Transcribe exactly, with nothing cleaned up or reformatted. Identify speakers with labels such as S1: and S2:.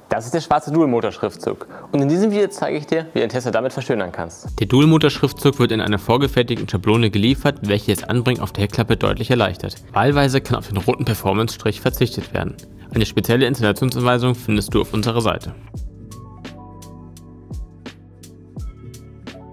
S1: Das ist der schwarze Dual-Motor-Schriftzug und in diesem Video zeige ich dir, wie du den Tesla damit verschönern kannst.
S2: Der Dual-Motor-Schriftzug wird in einer vorgefertigten Schablone geliefert, welche das Anbringen auf der Heckklappe deutlich erleichtert. Wahlweise kann auf den roten Performance-Strich verzichtet werden. Eine spezielle Installationsanweisung findest du auf unserer Seite.